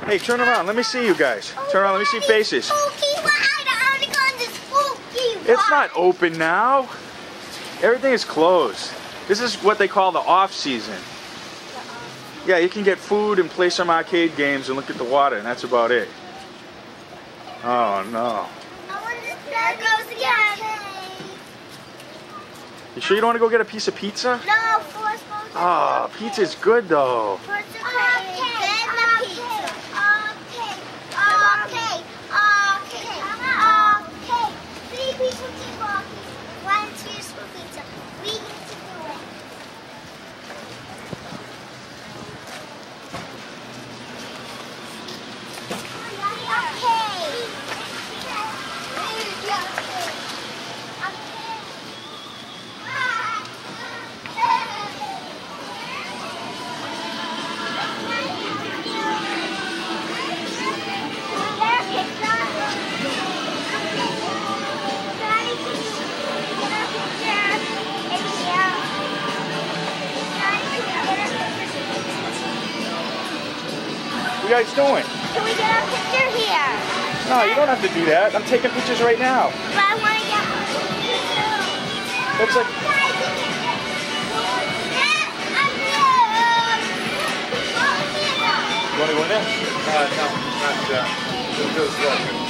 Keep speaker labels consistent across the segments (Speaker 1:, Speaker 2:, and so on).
Speaker 1: Hey, turn around. Let me see you guys. Turn around. Let me see faces. It's not open now. Everything is closed. This is what they call the off season. Yeah, you can get food and play some arcade games and look at the water, and that's about it. Oh no.
Speaker 2: There goes again.
Speaker 1: You sure you don't want to go get a piece of pizza?
Speaker 2: No,
Speaker 1: Oh, pizza's good though. What are you guys doing?
Speaker 2: Can we get a picture here?
Speaker 1: No, you don't have to do that. I'm taking pictures right now.
Speaker 2: But I want to get one.
Speaker 1: Looks like... You want to go in there?
Speaker 3: No, not just walking.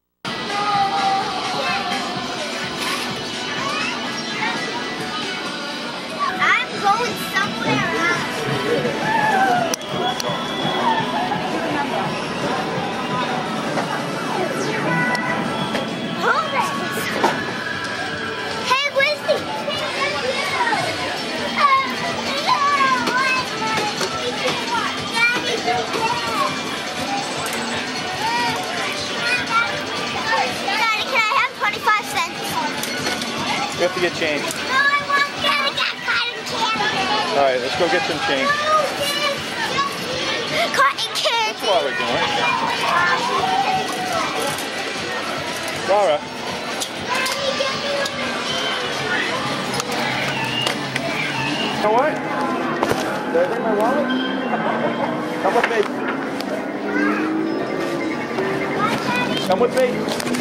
Speaker 2: I'm going somewhere else.
Speaker 1: We have to get change.
Speaker 2: No, I want to get cotton candy.
Speaker 1: Alright, let's go get some change.
Speaker 2: Cotton candy.
Speaker 1: That's what we're doing. Laura. You know what? Did I bring my wallet? Come with me. Come with me.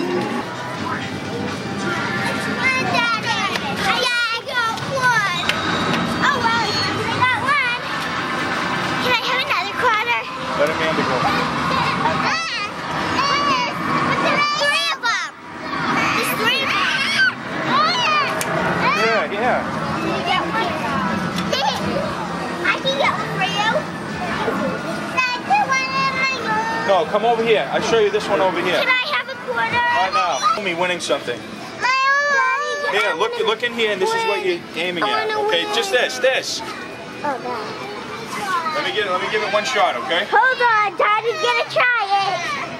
Speaker 1: Let Amanda go.
Speaker 2: Three of them. There's three of them.
Speaker 1: Yeah.
Speaker 2: Can you get one? I can get one for you.
Speaker 1: No, come over here. I'll show you this one over here.
Speaker 2: Can I have a quarter?
Speaker 1: Right now. Show me winning something. Here, look in here, and this is what you're aiming at. Okay, just this.
Speaker 2: Oh, that.
Speaker 1: Let me give it one shot, okay?
Speaker 2: Hold on, Daddy's gonna try it.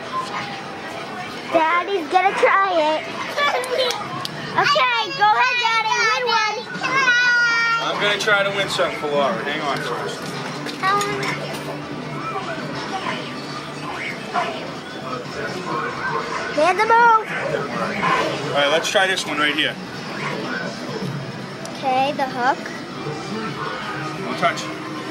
Speaker 2: Daddy's gonna try it. Okay, go ahead, Daddy, win one.
Speaker 1: I'm gonna try to win something for Laura. Hang on first.
Speaker 2: Here's the move.
Speaker 1: Alright, let's try this one right here.
Speaker 2: Okay, the hook.
Speaker 1: Don't touch.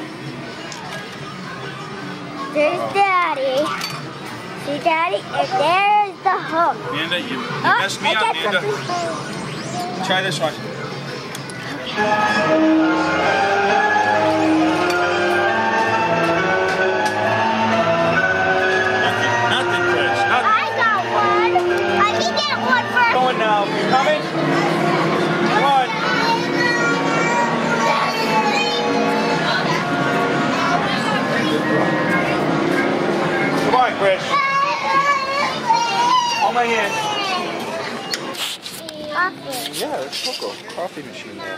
Speaker 2: There's Daddy. See, Daddy? And there's the hook.
Speaker 1: Amanda, you messed me up, Amanda. Try this one. Nothing, Chris. Nothing.
Speaker 2: I got one. I can get one first.
Speaker 1: Going now. You coming? Come on. Come on, Chris. Hold my hand.
Speaker 2: Coffee.
Speaker 1: Yeah, it's Coco. Coffee machine there.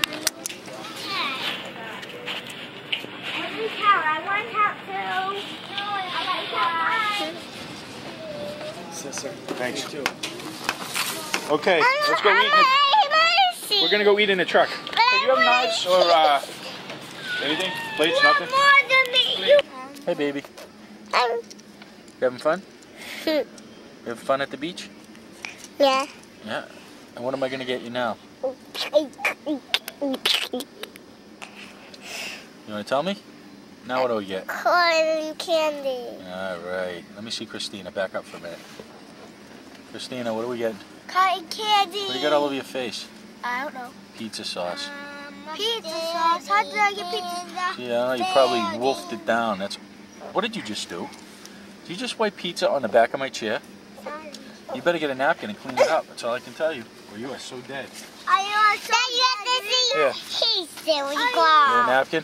Speaker 2: Every count. I want to count two. I like count one.
Speaker 1: Thanks. Okay, let's go eat. We're gonna go eat in the truck. Hey, do you have knives or anything? Plates? Nothing?
Speaker 2: More than me.
Speaker 1: Hey, baby. You having fun? You having fun at the beach?
Speaker 2: Yeah.
Speaker 1: Yeah. And what am I gonna get you now? You wanna tell me? Now what do we get?
Speaker 2: Cotton candy.
Speaker 1: All right. Let me see Christina. Back up for a minute. Christina, what do we get?
Speaker 2: Cotton candy.
Speaker 1: What do you got all over your face?
Speaker 2: I don't know.
Speaker 1: Pizza sauce.
Speaker 2: Pizza sauce? How did I get pizza?
Speaker 1: Yeah, you probably wolfed it down. That's. What did you just do? Did you just wipe pizza on the back of my chair? You better get a napkin and clean it up. That's all I can tell you. Or you are so dead.
Speaker 2: I also
Speaker 1: Yeah.
Speaker 2: He's silly
Speaker 1: Get a
Speaker 2: girl.
Speaker 1: napkin?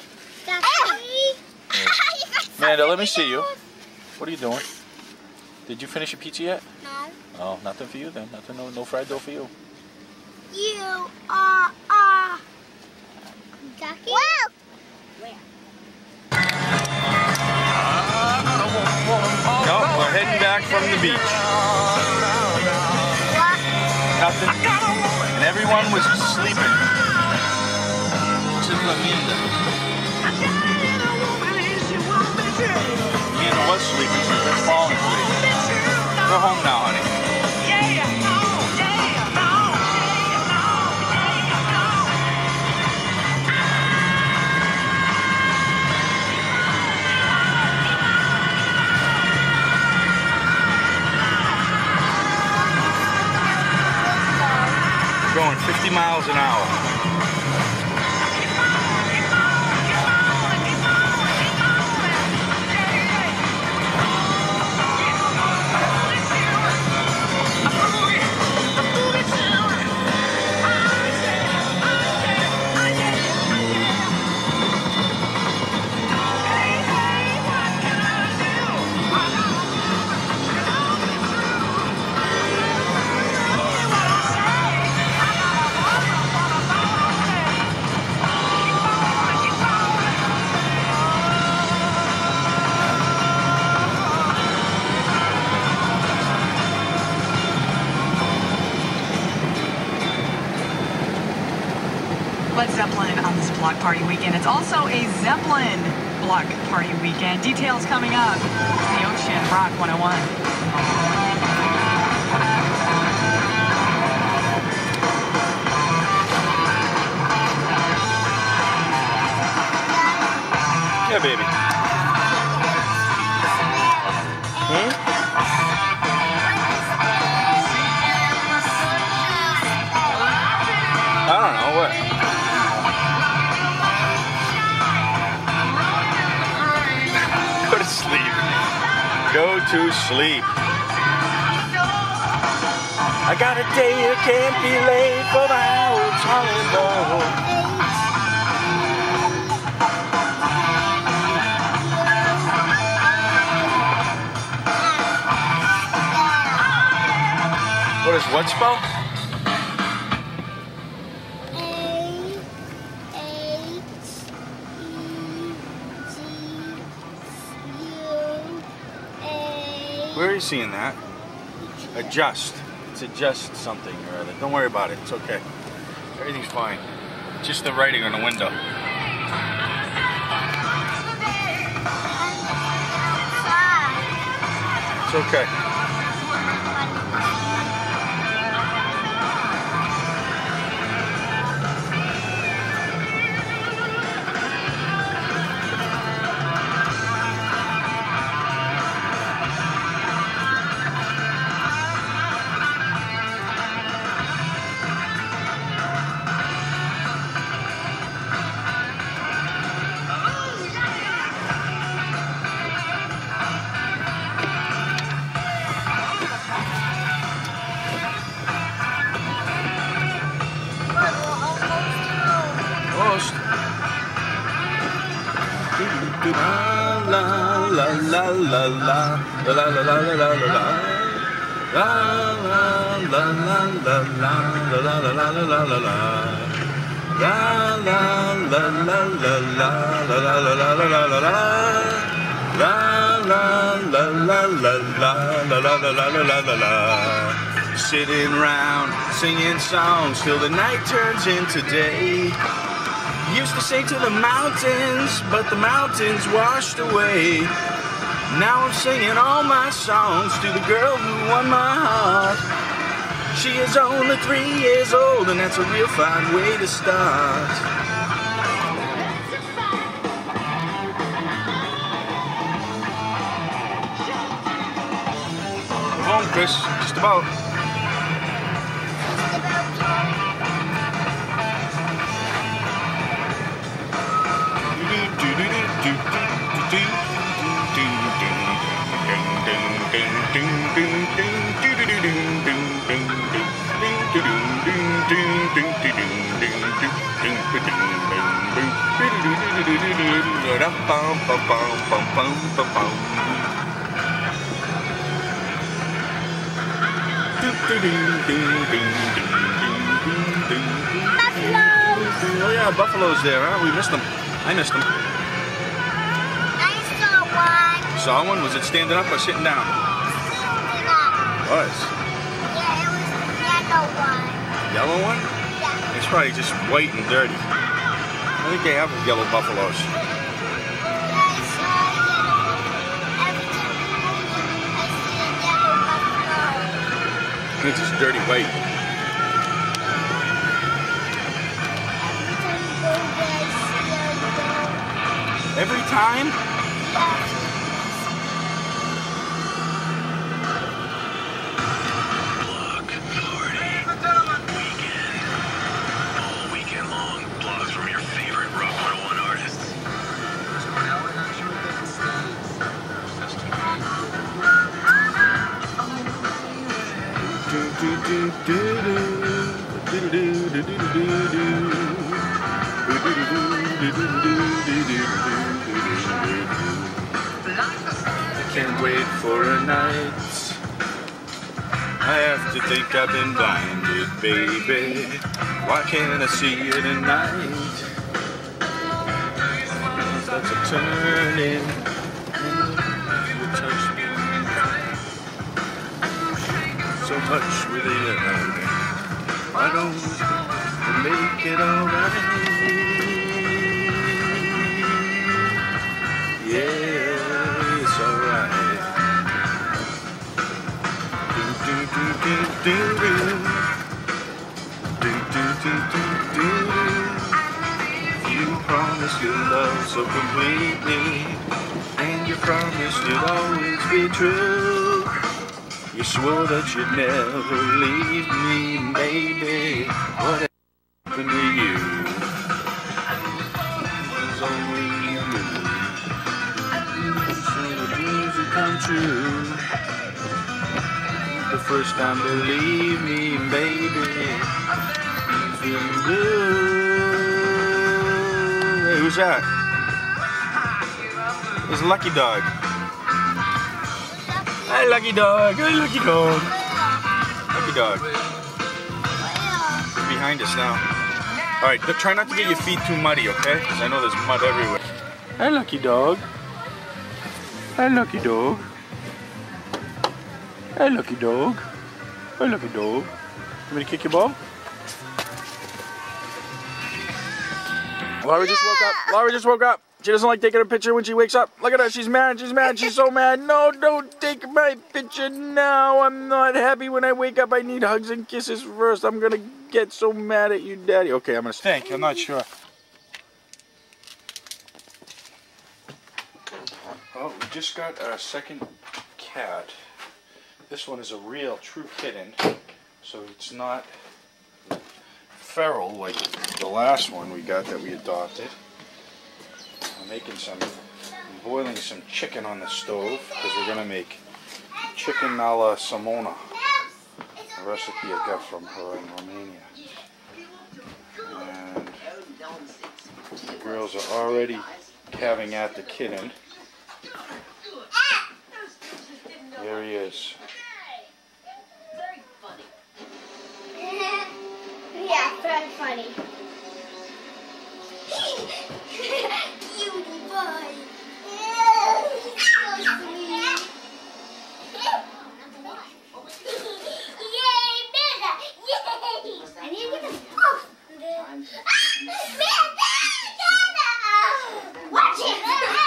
Speaker 1: Amanda, let me see you. What are you doing? Did you finish your pizza yet?
Speaker 2: No.
Speaker 1: Oh, nothing for you then. Nothing. No fried dough for you.
Speaker 2: You are Ducky? Whoa!
Speaker 1: No, we're heading back from the beach. Nothing. And everyone was sleeping. Except Amanda. Amanda was sleeping. She's been falling asleep. Go home now, honey. Going 50 miles an hour.
Speaker 4: Led Zeppelin on this block party weekend. It's also a Zeppelin block party weekend. Details coming up. It's the Ocean, Rock 101.
Speaker 1: Yeah, baby. I don't know what. Go to sleep. Go to sleep. I got a day I can't be late for my old Charlie boy. What does what spell? Where are you seeing that? Adjust. It's adjust something or other. Don't worry about it. It's okay. Everything's fine. Just the writing on the window. It's okay. La la la la la la la la la la la la la la sitting round singing songs till the night turns into day. Used to sing to the mountains, but the mountains washed away. Now I'm singing all my songs to the girl who won my heart. She is only 3 years old, and that's a real fine way to start. Chris. Just about.
Speaker 2: Buffaloes!
Speaker 1: Oh yeah, buffaloes there, huh? We missed them. I missed them.
Speaker 2: I saw one.
Speaker 1: Saw one? Was it standing up or sitting down?
Speaker 2: Standing up.
Speaker 1: Was.
Speaker 2: Yeah, it was the yellow one.
Speaker 1: Yellow one?
Speaker 2: Yeah.
Speaker 1: It's probably just white and dirty. I think they have yellow buffaloes.
Speaker 2: Yeah, I saw yellow. Every time I see a yellow buffalo.
Speaker 1: It's just dirty white. Every time?
Speaker 5: Block party weekend. All weekend long, blogs from your favorite Rock 101 artists.
Speaker 1: Can't wait for a night. I have to think I've been blinded, baby. Why can't I see it at night? That's a turning. You touch me so much within your hand. Why don't we make it alright? Yeah, it's alright. You promised your love so completely, and you promised you'd always be true. You swore that you'd never leave me, baby. What happened to you? It was only you. So the dreams would come true. The first time, believe me, baby. I'm feeling blue. Hey, who's that? It's Lucky Dog. Hi, Lucky Dog. Hi, Lucky Dog. Lucky Dog. You're behind us now. All right, try not to get your feet too muddy, okay? Because I know there's mud everywhere. Hi, Lucky Dog. Hi, Lucky Dog. Hi, Lucky Dog. Hi, Lucky Dog. You want me to kick your ball? Laura just woke up. Laura just woke up. She doesn't like taking a picture when she wakes up. Look at her. She's mad. She's mad. She's so mad. No, don't take my picture now. I'm not happy when I wake up. I need hugs and kisses first. I'm going to get so mad at you, Daddy. Okay, I'm going to think. I'm not sure. Well, we just got our second cat. This one is a real, true kitten. So it's not feral like the last one we got that we adopted. I'm boiling some chicken on the stove because we're going to make chicken a la Simona, a recipe I got from her in Romania. And the girls are already having at the kitten. There he is.
Speaker 2: Yeah, very funny. Cutie boy. He's so sweet. Yay, Mega! Yay! I need to get this off. Watch it!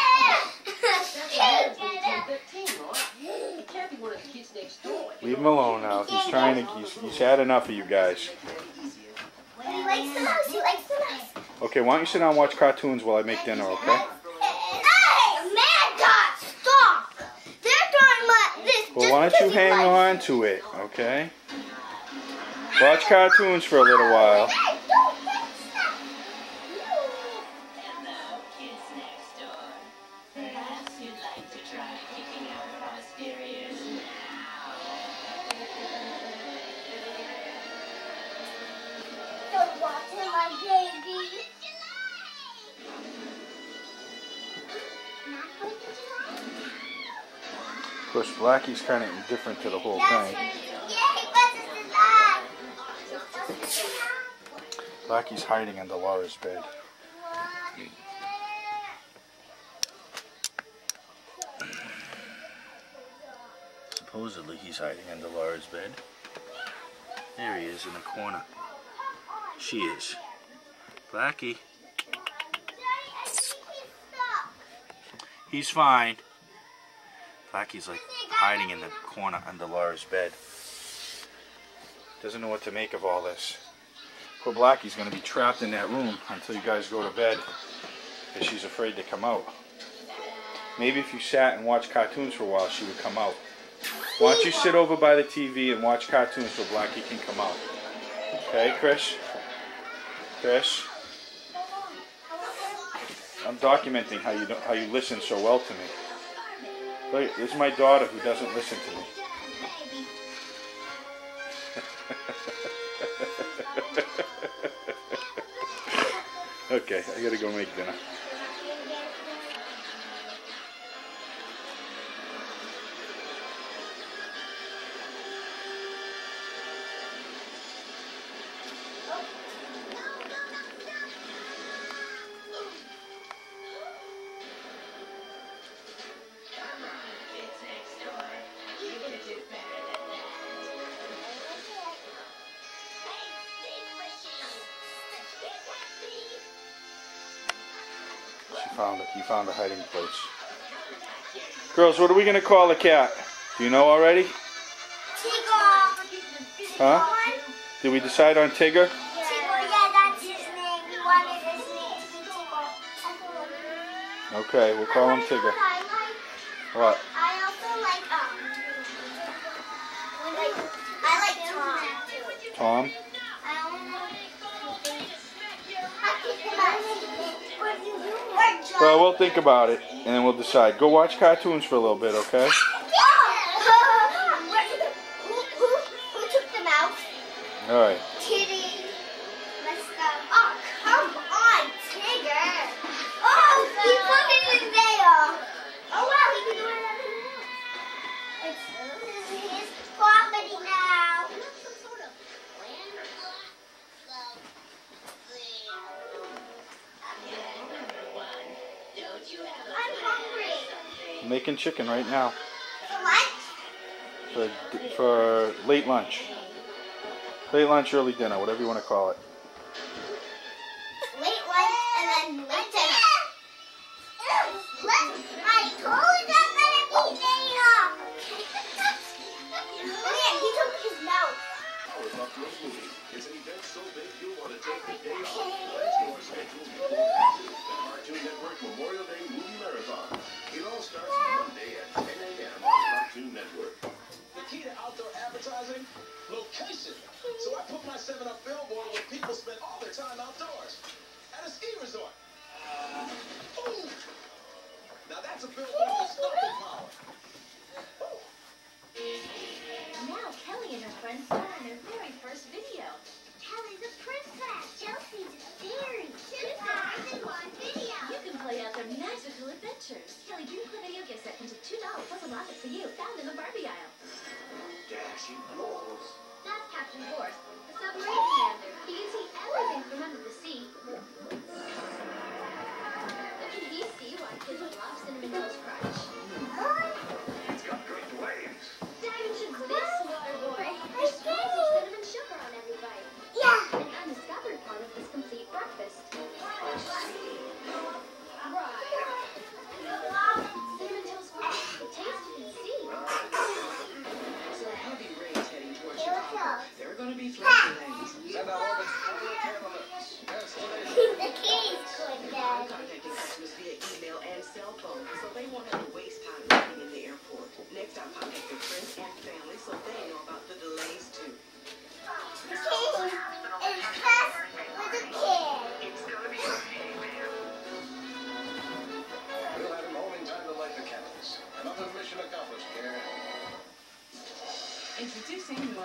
Speaker 1: Leave him alone now. He's trying to. He's had enough of you guys.
Speaker 2: He likes the mouse. He likes the mouse.
Speaker 1: Okay, why don't you sit down and watch cartoons while I make dinner, okay?
Speaker 2: Hey, Mad Dog, stop! They're throwing this
Speaker 1: Hold why don't you hang on to it, okay? Watch cartoons for a little while. Of course, Blacky's kind of indifferent to the whole thing. Blacky's hiding under Laura's bed. Supposedly he's hiding under Laura's bed. There he is in the corner. She is. Blacky. He's fine. Blacky's like hiding in the corner under Laura's bed. Doesn't know what to make of all this. Poor Blacky's going to be trapped in that room until you guys go to bed because she's afraid to come out. Maybe if you sat and watched cartoons for a while, she would come out. Why don't you sit over by the TV and watch cartoons so Blacky can come out? Okay, Chris? Chris? I'm documenting how you listen so well to me. Look, this is my daughter who doesn't listen to me. Okay, I gotta go make dinner. You found a hiding place. Girls, what are we gonna call the cat? Do you know already?
Speaker 2: Tigger.
Speaker 1: Huh? Did we decide on Tigger?
Speaker 2: Tigger, yeah, that's his name. We wanted his name to be Tigger.
Speaker 1: Okay, we'll call him Tigger. What?
Speaker 2: I also like Tom.
Speaker 1: Tom? Well, we'll think about it, and then we'll decide. Go watch cartoons for a little bit, okay?
Speaker 2: Who took them out?
Speaker 1: All right.
Speaker 2: Kitty. Let's go. Oh, come on, Tigger. Oh, he put it in there. Oh, wow, he can do whatever he wants. It's his property now. I'm hungry.
Speaker 1: I'm making chicken right now.
Speaker 2: For lunch?
Speaker 1: For late lunch. Late lunch, early dinner, whatever you want to call it.
Speaker 2: Late lunch and then late dinner. I told you that I'm eat later. Man, he took his mouth.
Speaker 5: It's an event so big you'll want to take the day off. Let's go schedule the Cartoon Network Memorial Day Movie Marathon. It all starts Monday at 10 a.m. on Cartoon Network.
Speaker 6: The key to outdoor advertising? Location. So I put my 7-Up billboard where people spend all their time outdoors. At a ski resort. Ooh. Now that's a billboard with stopping power.
Speaker 7: Now Kelly and her friends star in their very first video.
Speaker 2: Kelly's a princess. Chelsea's a fairy. Two stars in one video.
Speaker 7: You can play out their magical adventures. Kelly Dream Club video gift set comes with $2 plus a locket for you, found in the Barbie aisle.
Speaker 5: Dashing balls.
Speaker 7: That's Captain Force, the submarine commander. He can see everything from under the sea. Can he see why kids love Cinnamon Toast Crunch?
Speaker 5: It's got great waves.
Speaker 7: Diamond should this water boy. There's tons of cinnamon sugar on every bite.
Speaker 2: Yeah.
Speaker 7: An undiscovered part of this complete breakfast. Cinnamon Toast Crunch. The taste you can see.
Speaker 8: So heavy rains heading towards Chicago. There are going to be flashy lanes. Send out orbits for candidates.
Speaker 2: The key's good, Dad.
Speaker 8: Contacting customers via email and cell phone, so they won't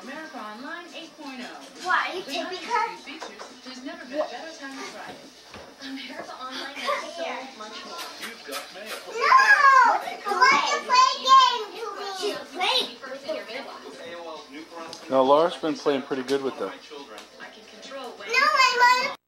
Speaker 8: America Online 8.0.
Speaker 2: What, are you
Speaker 8: With
Speaker 2: taping
Speaker 8: hundreds
Speaker 2: her?
Speaker 8: of new features, there's never been a better time to try it.
Speaker 7: America Online has so much more.
Speaker 5: You've got mail.
Speaker 2: No! I want to play games to me. She's playing.
Speaker 7: First in your mailbox.
Speaker 5: AOL's new parental
Speaker 1: No, Laura's been playing pretty good with them.
Speaker 5: my children.
Speaker 7: I can control when.
Speaker 2: No, I want to.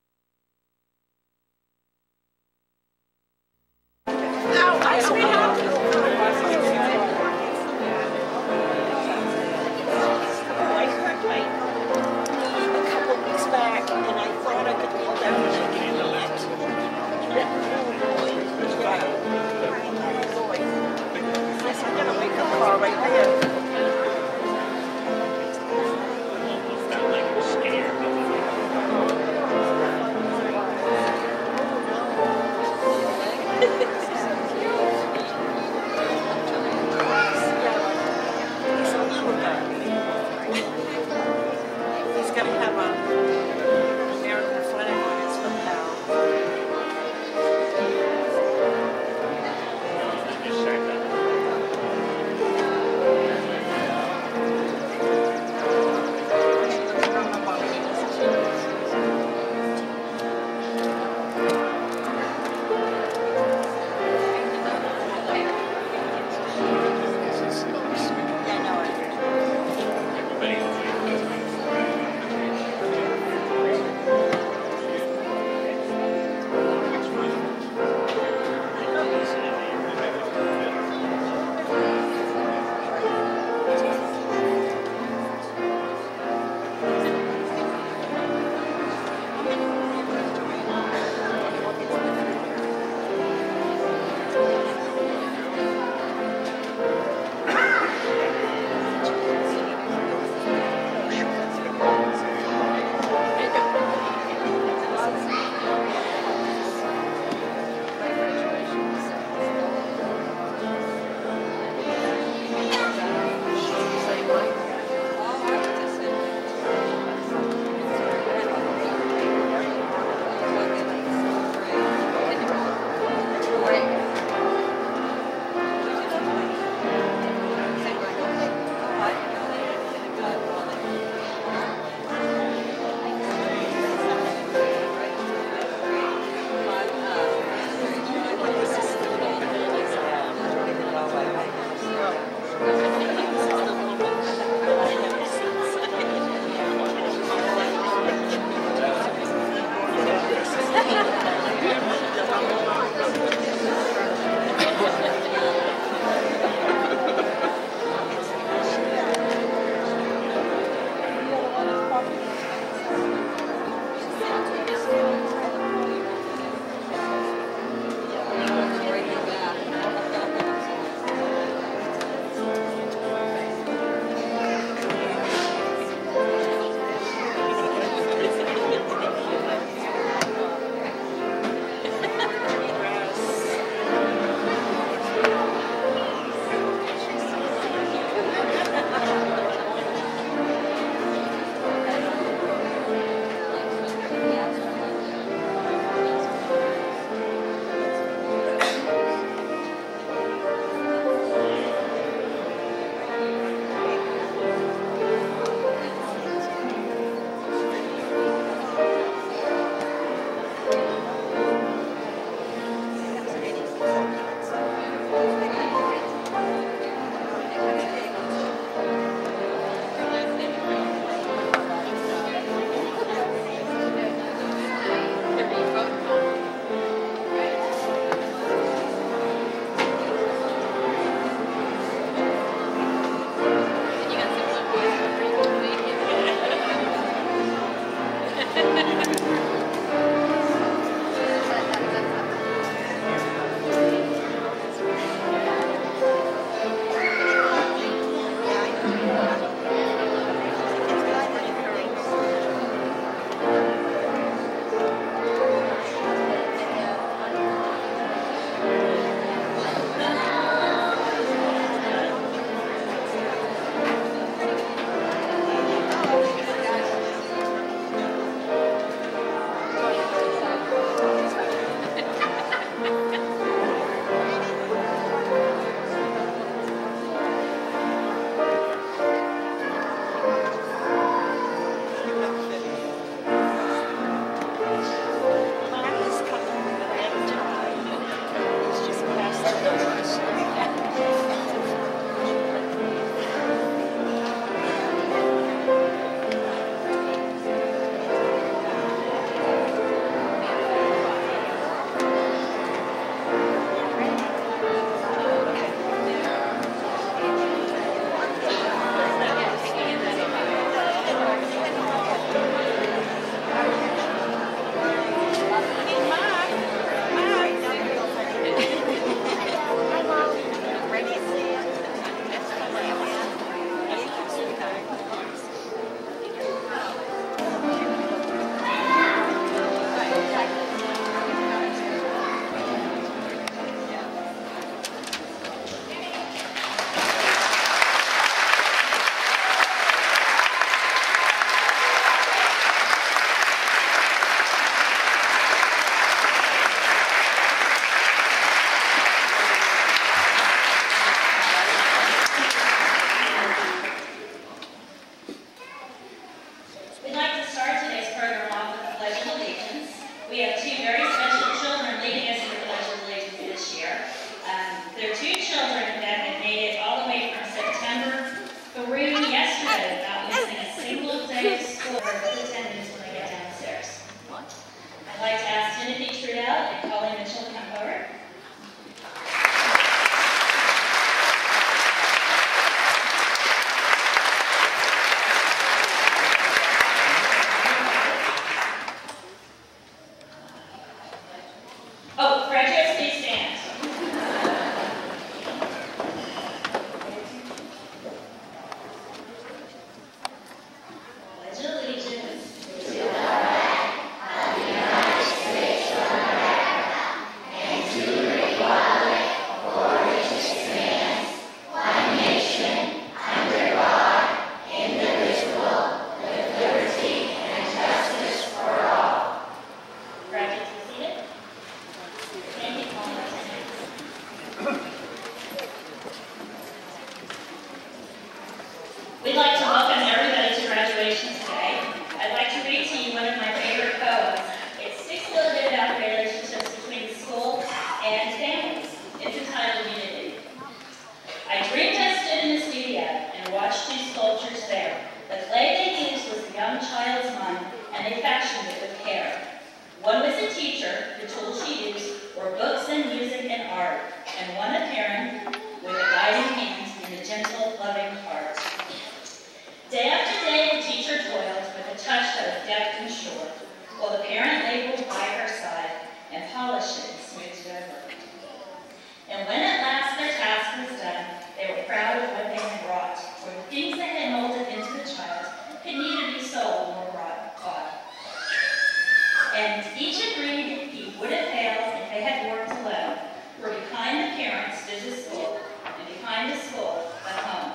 Speaker 9: and families. It's entitled Unity. I dreamed I stood in the studio and watched two sculptures there. The clay they used was the young child's mind, and they fashioned it with care. One was a teacher. The tools she used were books and music and art, and one a parent with a guiding hand and a gentle, loving heart. Day after day, the teacher toiled with a touch that was deft and sure, while the parent labored by her side and polished it and smoothed it over. And when at last their task was done, they were proud of what they had wrought, for the things they had molded into the child could neither be sold nor bought. And each agreed he would have failed if they had worked alone, for behind the parent stood the school, and behind the school, the home.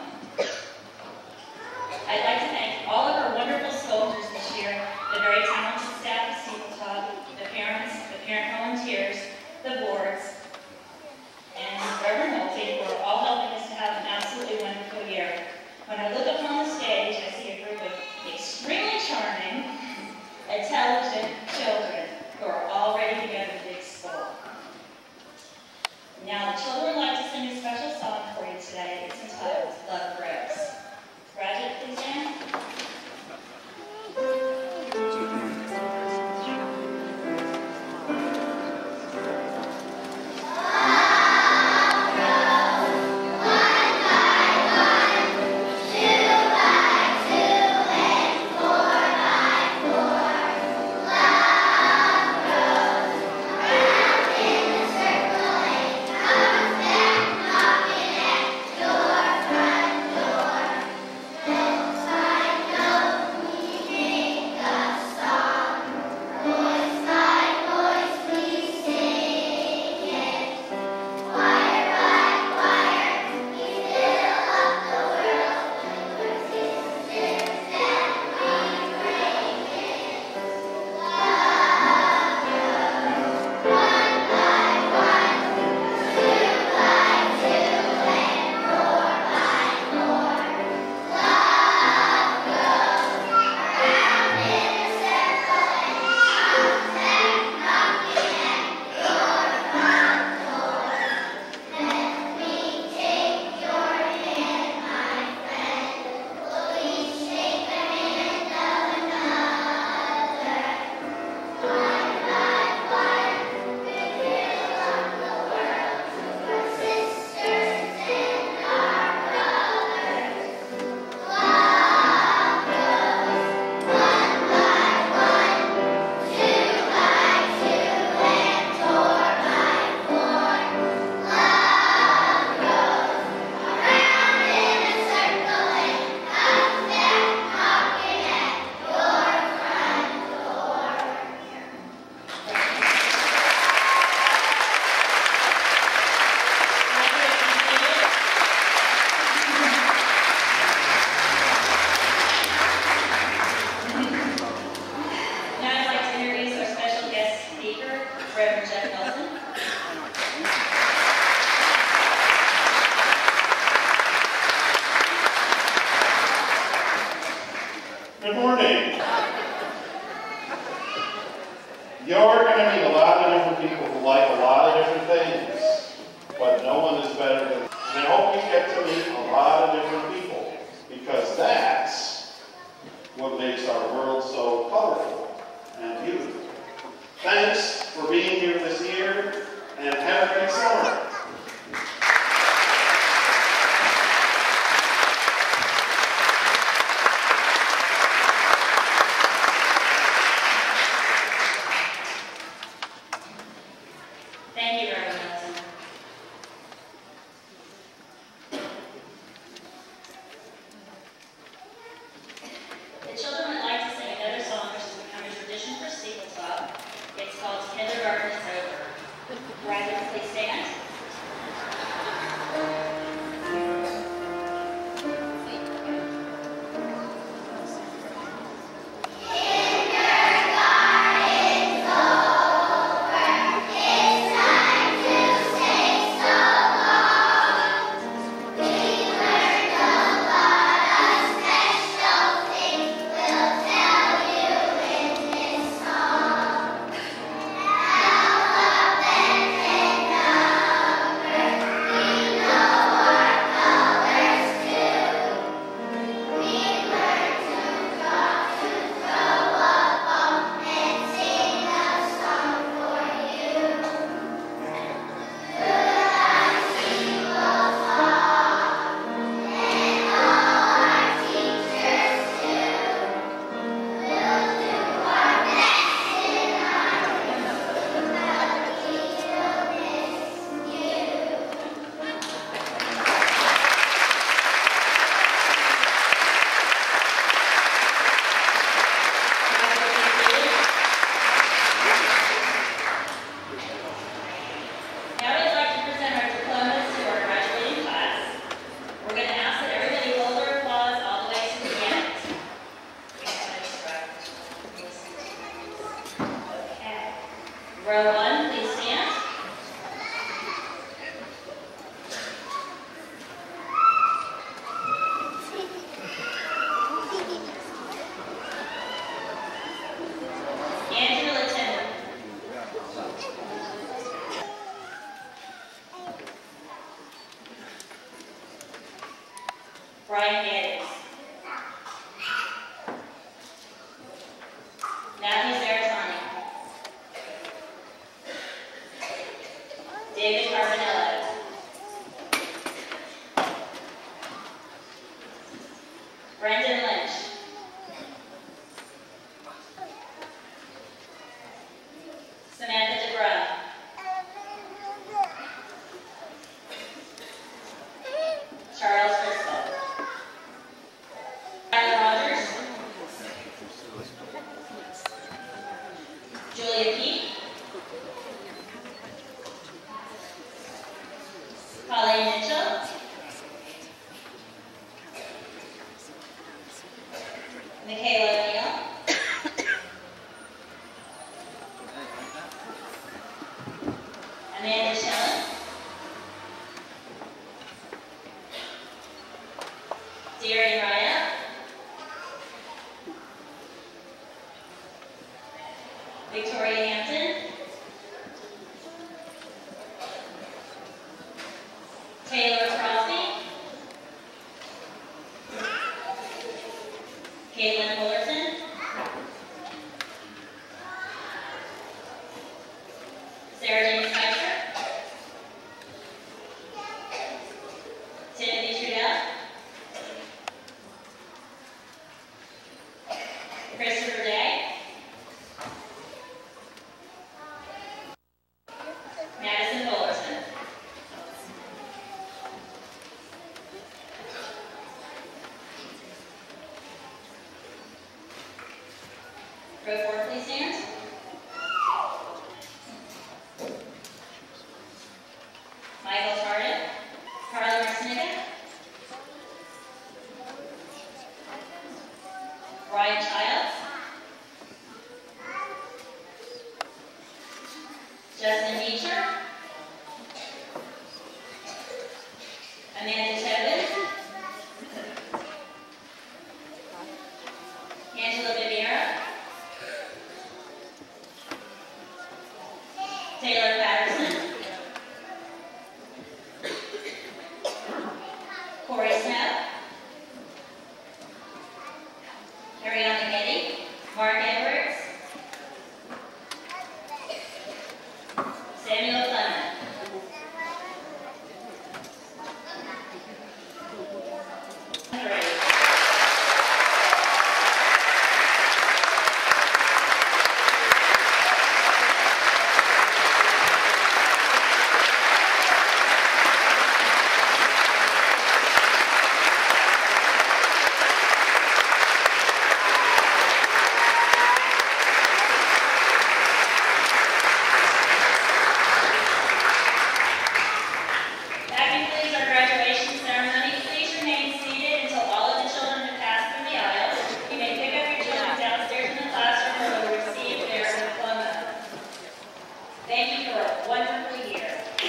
Speaker 9: I'd like to thank all of our wonderful sculptors this year, the very talented staff of SteepleTop, the parents, the parent volunteers, the boards, and Brian Gaddis. Matthew Zaratani. David Carbonello. Brendan Lynch. Samantha DeBruy. Charles Driscoll. Tyler Rogers. Julia Peake. Colleen Mitchell. Michaela O'Neill. Amanda Shellen. Darian Raya. Victoria Hampton. Taylor Crosby. Caitlin Fullerton. Sarah Jane Spicer. Timothy Trudell. Christopher Day. Madison Fullerton. Row 4, please stand. Michael Tardif. Carly Marcinica. Brian Childs. Justin Beecher. Amanda Tobin. Angela Viviera. Taylor Patterson. Corey Snow. Ariana Getty. Mark Edwards. Samuel Clement. That concludes our graduation ceremony. Please remain seated until all of the children have passed through the aisle. You may pick up your children downstairs in the classroom where they will receive their diploma. Thank you for a wonderful year.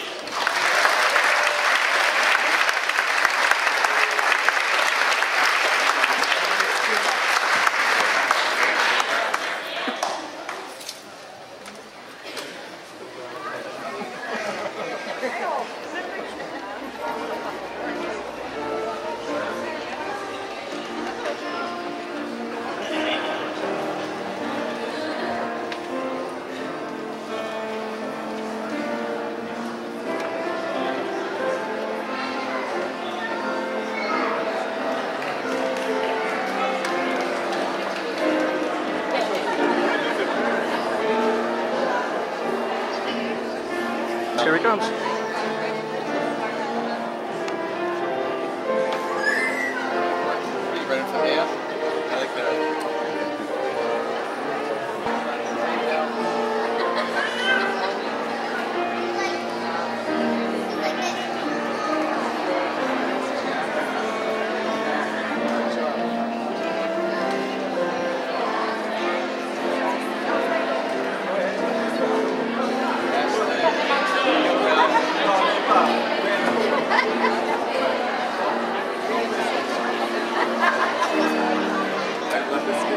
Speaker 1: Here he comes.
Speaker 3: Are you ready for me? I like that. I love this.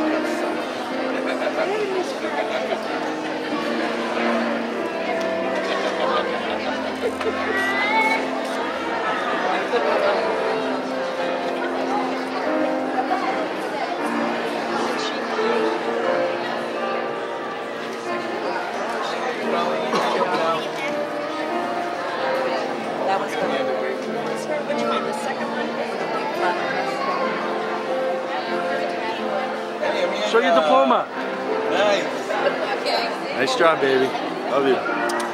Speaker 1: Show your diploma.
Speaker 3: Nice.
Speaker 1: Nice job, baby. Love you.